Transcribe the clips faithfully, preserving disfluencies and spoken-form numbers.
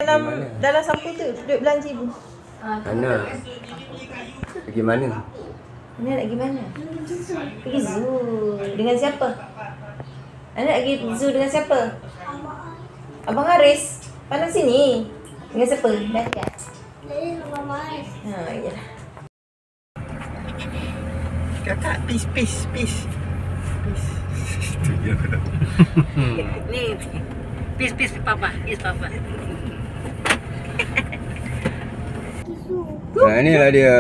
Dalam dalam sampul tu duduk belanja ibu. Mana? Pergi mana? Ana nak pergi mana? Pergi zoo. Dengan siapa? Ana nak pergi zoo dengan siapa? Abang Haris. Pandang sini. Dengan siapa? Dah tak? Abang Haris. Ha, iyalah. Kakak, peace, peace, peace. Peace. Itu dia aku tahu. Ni, peace, peace, papa. Peace, papa. Nah, inilah dia.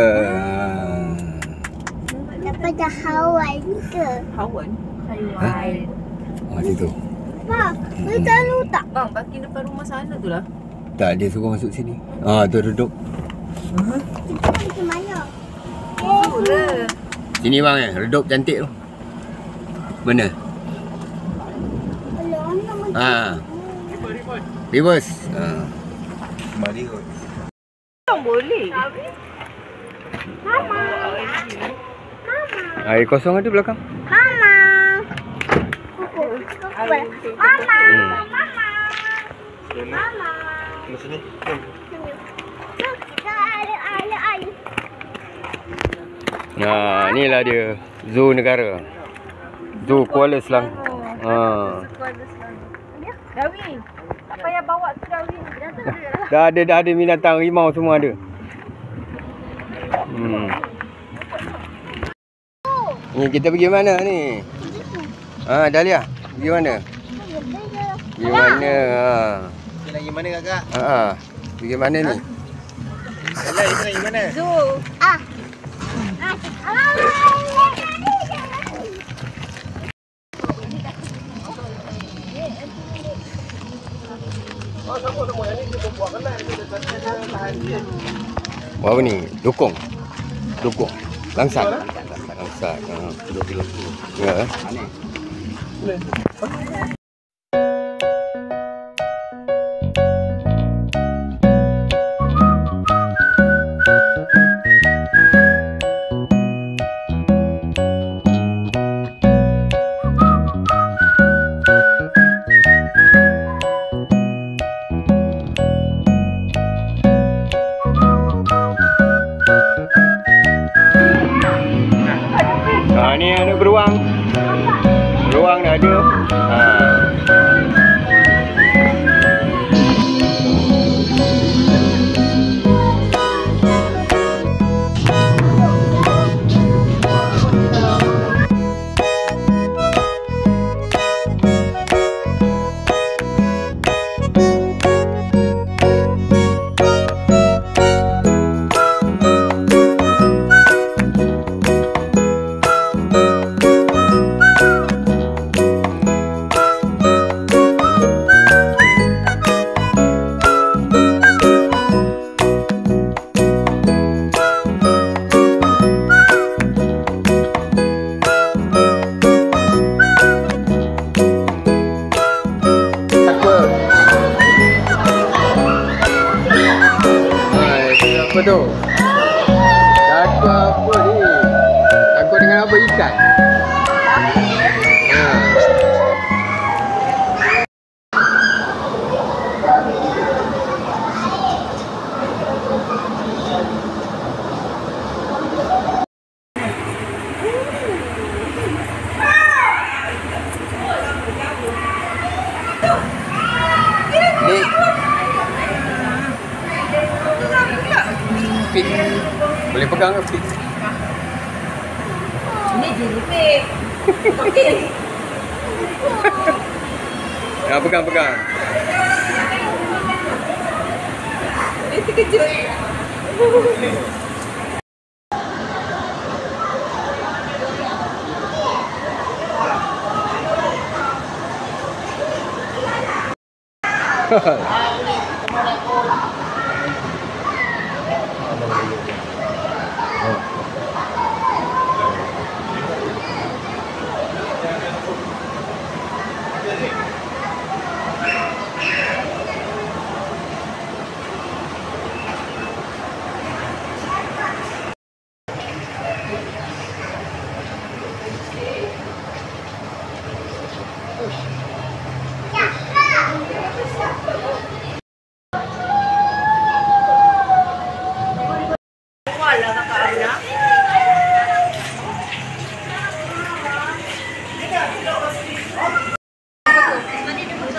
Daripada Hawaii ke? Hawan. Haiwan. Oh, situ. Pak, boleh tahu tak? Bang, parking depan rumah sana tu lah. Tak, dia suruh masuk sini. Ah, tu duduk. Kita pergi mana? Oh, lah. Sini bang eh, redup cantik tu. Mana? Kalau anak macam Ha. Reverse. Ha. Kembali kot. Tak boleh. Mama. Air kosong ada belakang. Mama. Kuku. Kuku. Mama. Hmm. Mama. Mama. Di sini. Jom. Air, air, air. Nah, inilah dia zoo negara. Zoo Kuala Selangor. Ha. Darwin. Tak payah bawa tu Darwin. Dah ada dah ada binatang rimau semua ada. Hmm. Ni kita pergi mana ni? Ha, Dahlia. Pergi mana? Pergi mana? Ha. Kita nak pergi mana kakak? Ha. Pergi mana ni? Dahlia, kita nak pergi mana? Zoo. Ah. Ah. Apa ni? Dukung. Dukung. Langsat. Langsat. Ha. Ya. eh. Ha, ni ada beruang. Beruang dah ada. Ha. Apa tu? Takut apa ni? Takut dengan apa ikan? Ha. Ni pig. Boleh pegang ke pig? Ini jelipik. Okey. Ya, pegang, pegang. Dia terkejut.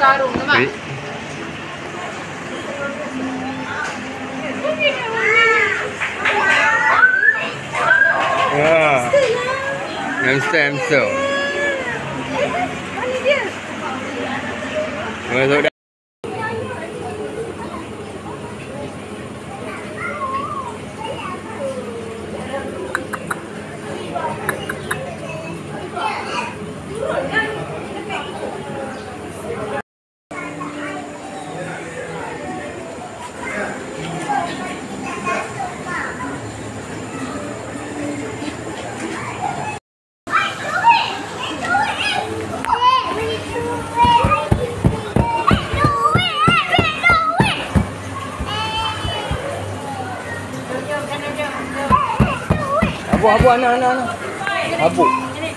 sarung nampak. Eh. Ya. Hamster, hamster. Mana dia? Masuk dah. Abu, abu, anak, anak, anak. Abu.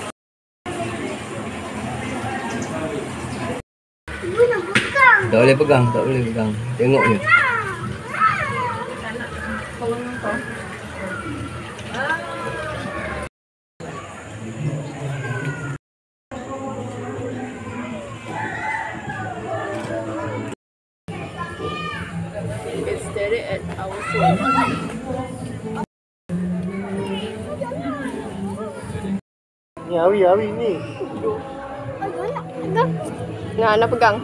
Ibu nak pegang. Tak boleh pegang, tak boleh pegang. Tengok je. Ni Awi, Awi ni. Nah, nak pegang.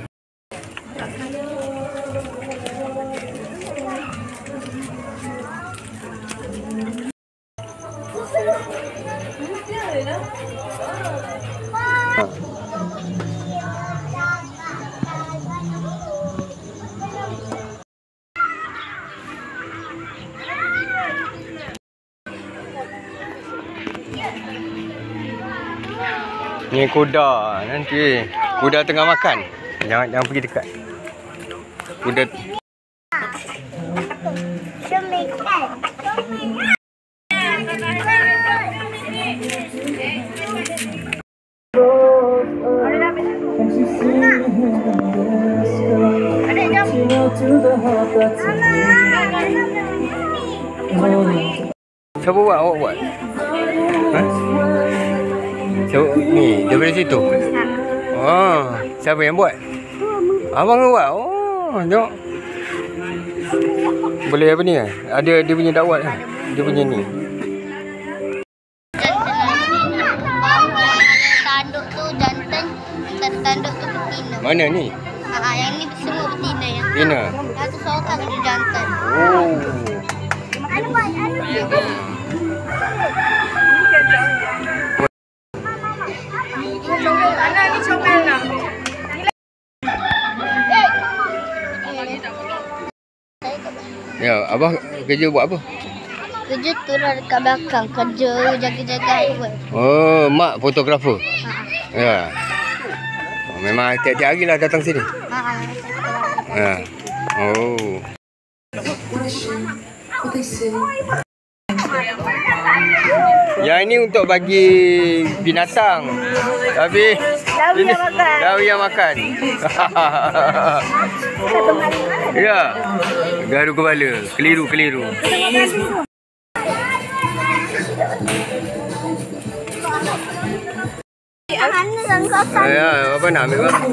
Ni kuda nanti. Kuda tengah makan. Jangan jangan pergi dekat. Kuda Semikan. siapa buat? Awak buat? Ha? Siapa? Ni, daripada situ? Oh, siapa yang buat? Abang yang buat? Oh, tengok. Boleh apa ni? Ada dia punya dakwat kan? Dia punya ni. Tanduk tu jantan, tanduk tu betina. Mana ni? Ha, yang ni semua betina ya. Betina? Yang tu seorang tu jantan. Oh. Anu buat, anu buat. Anak ni comel nak. Ya, abah kerja buat apa? Kerja turun dekat belakang, kerja jaga-jaga buat. Oh, mak fotografer. Ha. Ya. Oh, memang tiap-tiap hari lah datang sini. Ha. Ya. Oh. Yang ini untuk bagi binatang. Tapi Dawi yang makan. Dawi yang makan. Ya. Garu kepala. Keliru-keliru. Mana yang kosong? Ya, apa nak ambil bang?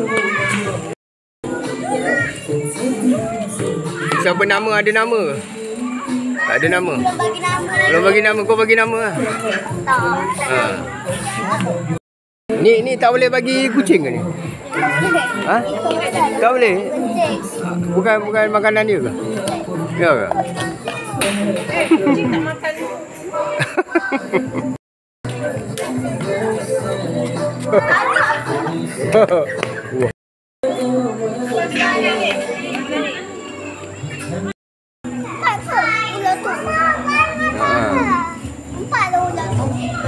Siapa nama? Ada nama? Tak ada nama. Belum bagi nama. Belum bagi nama, kau bagi nama lah. Tak. Ha. Ni ni tak boleh bagi kucing ke ni? Ha? Tak boleh? Bukan bukan makanan dia ke? Ya ke? Eh, kucing tak makan. Tak tu, ular tu. Empat lah ular tu.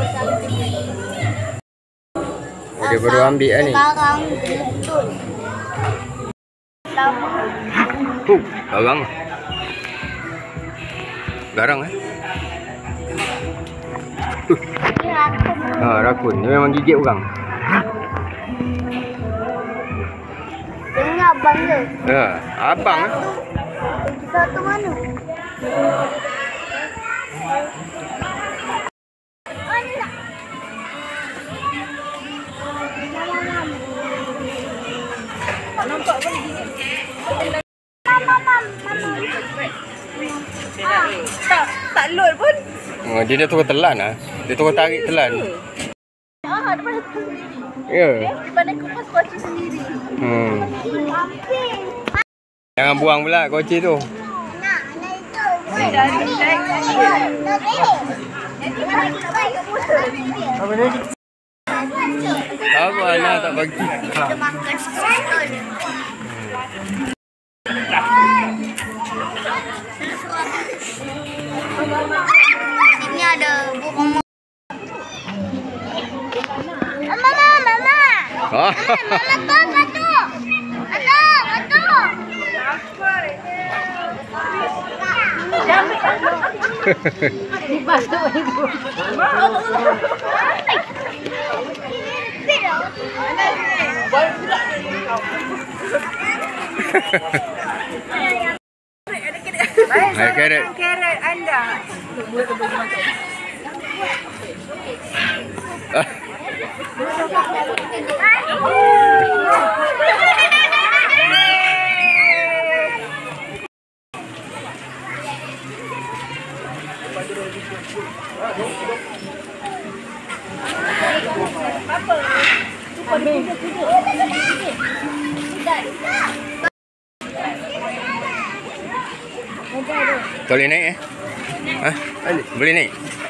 Dia baru ambil lah ni. Sekarang betul. Lama. Huh, garang. Garang eh? Huh. Ni rakun. Ha, rakun. Dia memang gigit orang. Dengar abang dia. Ya, abang eh? Lagi satu mana? Oh, ni tak. Tak, tak load pun. Oh, dia dah turun telan ah. Dia turun tarik telan. Ah, depan aku. Ya. Depan aku pas kunci sendiri. Hmm. Jangan buang pula kunci tu. Nak, nak itu. Dah ada check. Nak beli. Jadi bagi bagi motor. Apa tadi? Apa anak tak bagi. Kita makan sesuatu ni. Sini ada burung. Mama, mama. Oh. Mama tu, batu. Ada, batu. Di batu itu. Hai carrot. Carrot anda. Ah. Tak boleh naik eh? Ha? Boleh naik?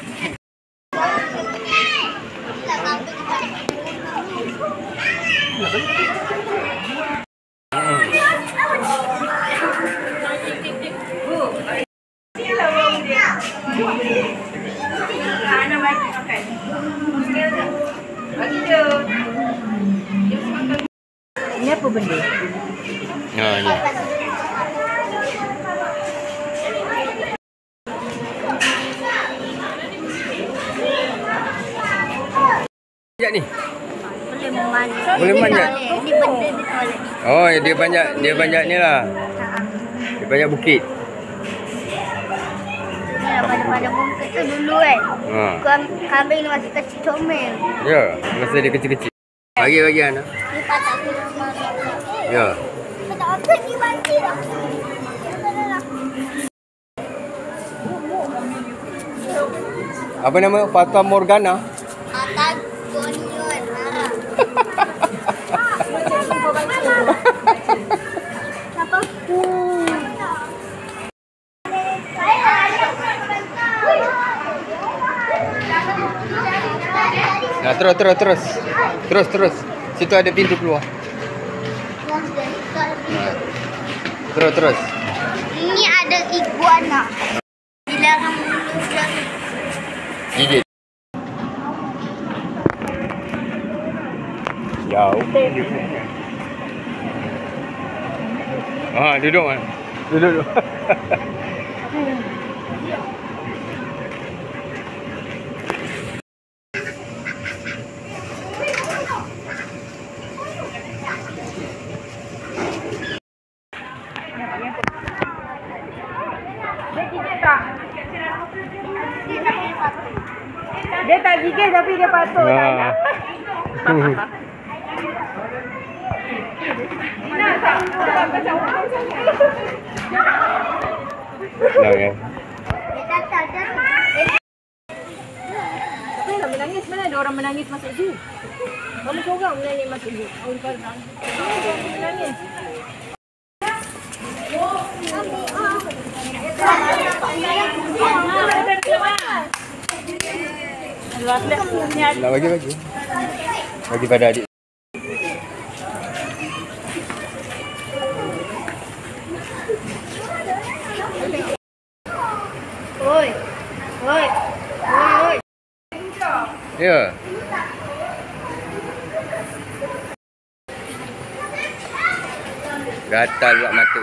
Ana bagi makan. Bagi dia. Ini apa benda? Ha ni. Sekejap ni. Boleh memanjat. Boleh manjat. Ini benda di toilet. Oh, dia banyak dia banyak ni lah. Dia banyak bukit. Ni pada-pada bungkit tu dulu kan. Ha. Kam- Kambing ni masih kecil comel. Ya, masa dia kecil-kecil. Bagi bagi anak. Ni patah aku semua. Ya. Patah apa ni banci dah. Apa nama? Fata Morgana. Patah gonion. Apa? Nah, terus terus terus. Terus terus. Situ ada pintu keluar. Nah. Terus terus. Ini ada iguana. Dilarang mulut dan Gigit. Jauh. Ah, duduk kan. Duduk duduk. Dia tak gigit tapi dia patut. Ah. Dah ya. Apa nak menangis? Mana ada orang menangis masuk zoo? Mana seorang menangis masuk zoo? Orang kadang. Menangis. Nak bagi bagi. Bagi pada adik. Oi. Oi. Oi. Ya. Gatal buat mata.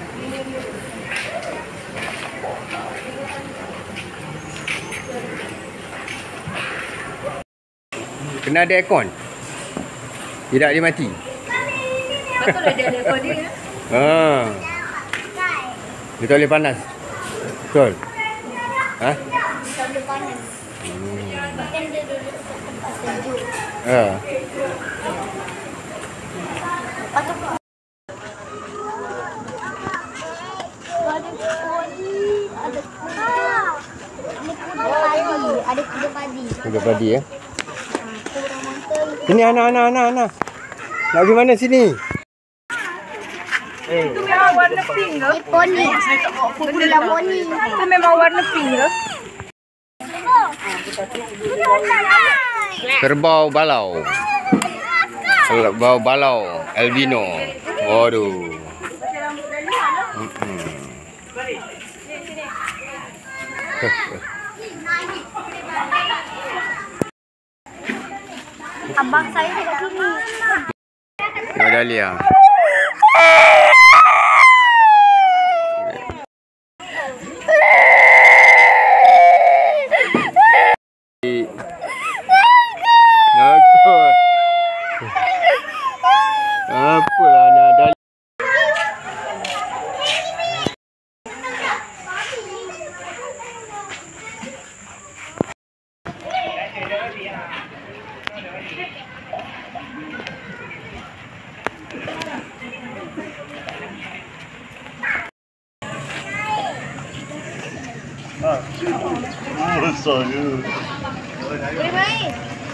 Kena ada aircon. Tidak dia mati. Betul dia ada aircon dia. Ha. Dia tak boleh panas. Betul. Ha? Tak boleh panas. Kan dia duduk tempat sejuk. Ha. Sudah padi ya. Sini anak anak anak anak. Nak pergi mana sini? Itu memang warna pink ke? Poni. Benda poni. Itu memang warna pink ke? Kerbau balau. Kerbau balau albino. Waduh. Hmm. Abang saya dekat sini. Medalia. Nakut. Apalah nak Dahlia. Boleh main?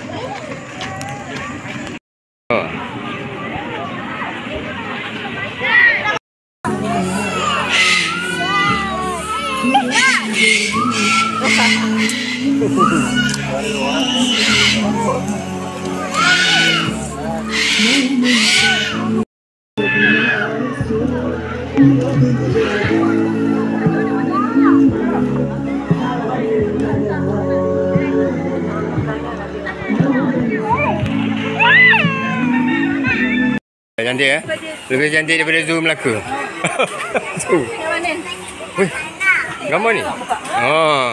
Cantik eh? Lebih cantik daripada Zoo Melaka. Zoo. Yang mana? Weh, gambar ni? Oh.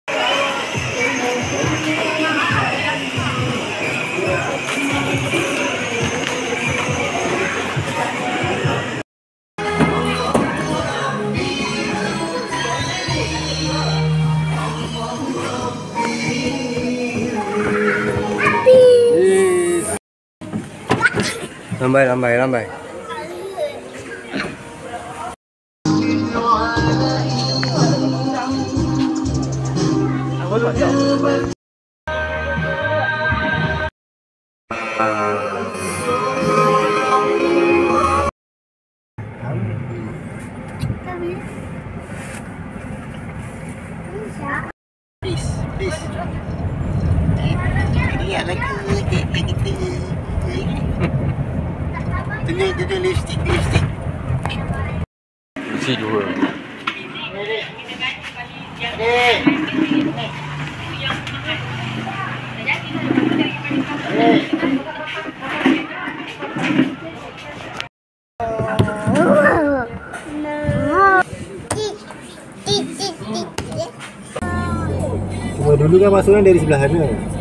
Lambai, lambai, lambai. Please, please. Ini ada ke kita. Tunjuk tunjuk lipstick, lipstick. Isi dua. Cuma dulu kan masuknya dari sebelah sana.